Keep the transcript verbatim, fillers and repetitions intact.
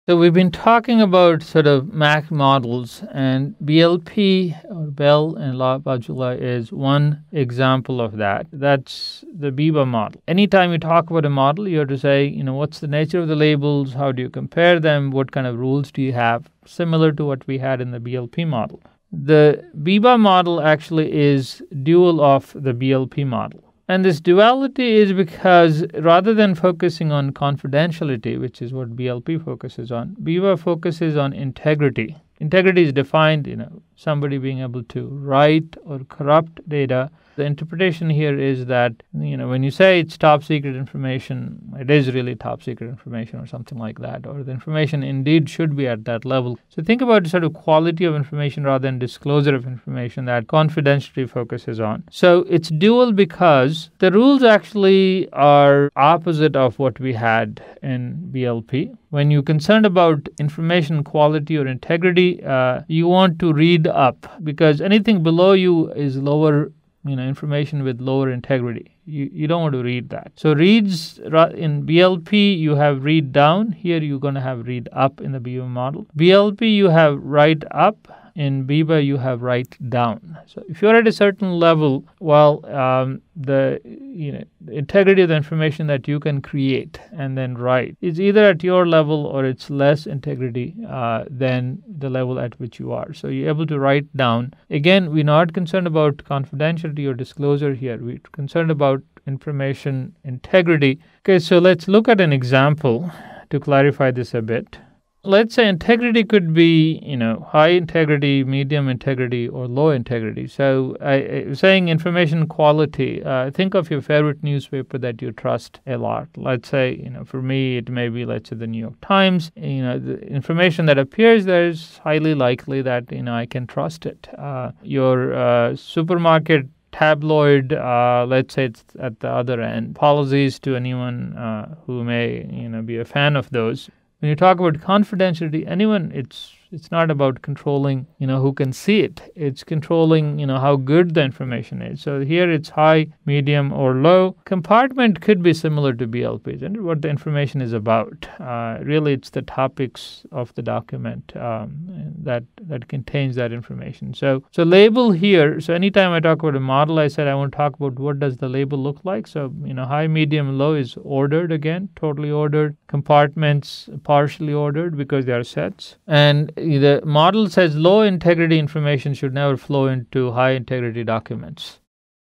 So we've been talking about sort of M A C models, and B L P or Bell and LaPadula is one example of that. That's the Biba model. Anytime you talk about a model, you have to say, you know, what's the nature of the labels? How do you compare them? What kind of rules do you have? Similar to what we had in the B L P model. The Biba model actually is dual of the B L P model. And this duality is because rather than focusing on confidentiality, which is what B L P focuses on, Biba focuses on integrity. Integrity is defined, you know, somebody being able to write or corrupt data. The interpretation here is that, you know, when you say it's top secret information, it is really top secret information or something like that, or the information indeed should be at that level. So think about sort of quality of information rather than disclosure of information that confidentiality focuses on. So it's dual because the rules actually are opposite of what we had in B L P. When you're concerned about information quality or integrity, uh, you want to read up because anything below you is lower, you know, information with lower integrity. You, you don't want to read that. So reads in B L P, you have read down. Here you're going to have read up in the Biba model. B L P, you have write up. In Biba, you have write down. So if you're at a certain level, well, um, the you know the integrity of the information that you can create and then write is either at your level or it's less integrity uh, than the level at which you are. So you're able to write down. Again, we're not concerned about confidentiality or disclosure here. We're concerned about information integrity. Okay, so let's look at an example to clarify this a bit. Let's say integrity could be, you know, high integrity, medium integrity, or low integrity. So I, I saying information quality, uh, think of your favorite newspaper that you trust a lot. Let's say, you know, for me, it may be, let's say, the New York Times. You know, the information that appears there is highly likely that, you know, I can trust it. Uh, your uh, supermarket tabloid, uh, let's say it's at the other end. Apologies to anyone uh, who may, you know, be a fan of those. When you talk about confidentiality, anyone, it's it's not about controlling, you know, who can see it. It's controlling, you know, how good the information is. So here it's high, medium, or low. Compartment could be similar to B L Ps and what the information is about. Uh, really, it's the topics of the document um, that that contains that information. So so label here. So anytime I talk about a model, I said I want to talk about what does the label look like. So, you know, high, medium, low is ordered again, totally ordered. Compartments partially ordered because they are sets. And the model says low integrity information should never flow into high integrity documents.